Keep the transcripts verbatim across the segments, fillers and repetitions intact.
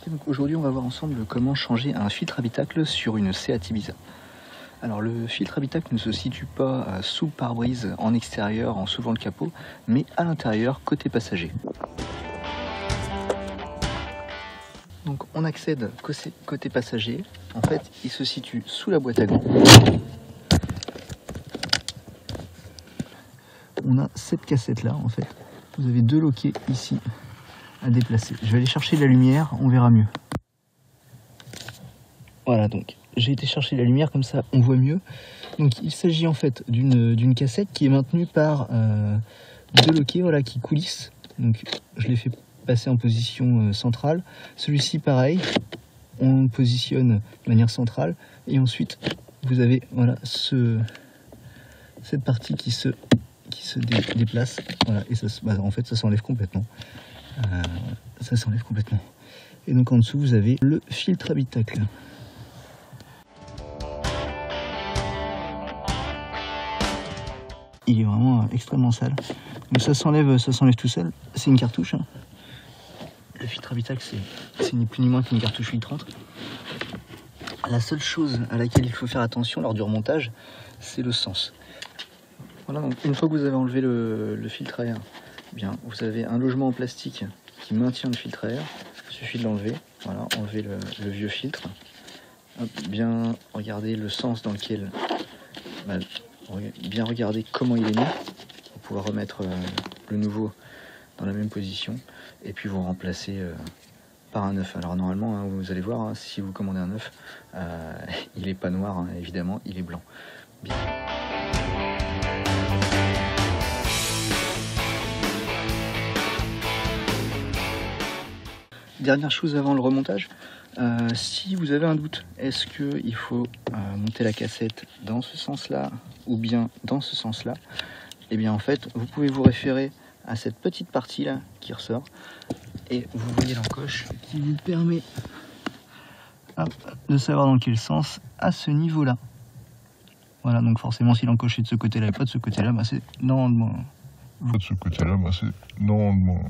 Donc aujourd'hui on va voir ensemble comment changer un filtre habitacle sur une Seat Ibiza. Alors le filtre habitacle ne se situe pas sous le pare-brise en extérieur en soulevant le capot, mais à l'intérieur côté passager. Donc on accède côté passager, en fait il se situe sous la boîte à gants. On a cette cassette là en fait, vous avez deux loquets ici à déplacer. Je vais aller chercher de la lumière, on verra mieux. Voilà, donc j'ai été chercher de la lumière, comme ça on voit mieux. Donc il s'agit en fait d'une d'une cassette qui est maintenue par euh, deux loquets, voilà, qui coulissent. Donc je l'ai fait passer en position euh, centrale. Celui-ci pareil, on positionne de manière centrale et ensuite vous avez voilà ce cette partie qui se qui se dé déplace, voilà, et ça, bah, en fait ça s'enlève complètement. Euh, ça s'enlève complètement. Et donc en dessous vous avez le filtre habitacle. Il est vraiment extrêmement sale. Donc ça s'enlève, ça s'enlève tout seul. C'est une cartouche. Hein. Le filtre habitacle, c'est ni plus ni moins qu'une cartouche filtrante. La seule chose à laquelle il faut faire attention lors du remontage, c'est le sens. Voilà, donc une fois que vous avez enlevé le, le filtre à air, eh bien, vous avez un logement en plastique qui maintient le filtre à air. Il suffit de l'enlever. Voilà, enlever le, le vieux filtre. Hop, bien regarder le sens dans lequel... Bah, bien regarder comment il est mis pour pouvoir remettre euh, le nouveau dans la même position et puis vous remplacer euh, par un neuf. Alors normalement, hein, vous allez voir, hein, si vous commandez un neuf, euh, il n'est pas noir, hein, évidemment, il est blanc. Bien. Dernière chose avant le remontage, euh, si vous avez un doute, est-ce qu'il faut euh, monter la cassette dans ce sens-là ou bien dans ce sens-là, et bien en fait, vous pouvez vous référer à cette petite partie-là qui ressort, et vous voyez l'encoche qui vous permet hop, de savoir dans quel sens à ce niveau-là. Voilà, donc forcément, si l'encoche est de ce côté-là et pas de ce côté-là, bah, c'est normalement... Pas de ce côté-là, bah, c'est normalement...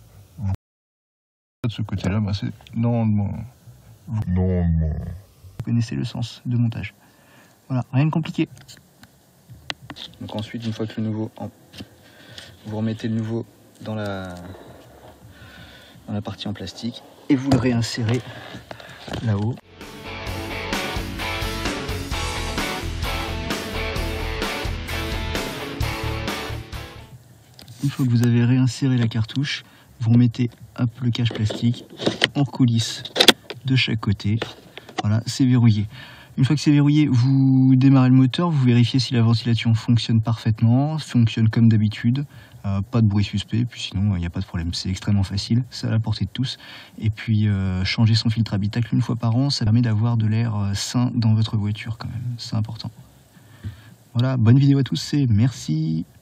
de ce côté-là, bah, c'est normalement... normalement... Vous connaissez le sens de montage. Voilà, rien de compliqué. Donc ensuite, une fois que le nouveau... En... vous remettez le nouveau dans la... dans la partie en plastique et vous le réinsérez là-haut. Une fois que vous avez réinséré la cartouche, vous remettez hop, le cache plastique en coulisse de chaque côté. Voilà, c'est verrouillé. Une fois que c'est verrouillé, vous démarrez le moteur, vous vérifiez si la ventilation fonctionne parfaitement, fonctionne comme d'habitude, euh, pas de bruit suspect, puis sinon il n'y a pas de problème, c'est extrêmement facile, c'est à la portée de tous. Et puis euh, changer son filtre habitacle une fois par an, ça permet d'avoir de l'air sain dans votre voiture quand même, c'est important. Voilà, bonne vidéo à tous et merci.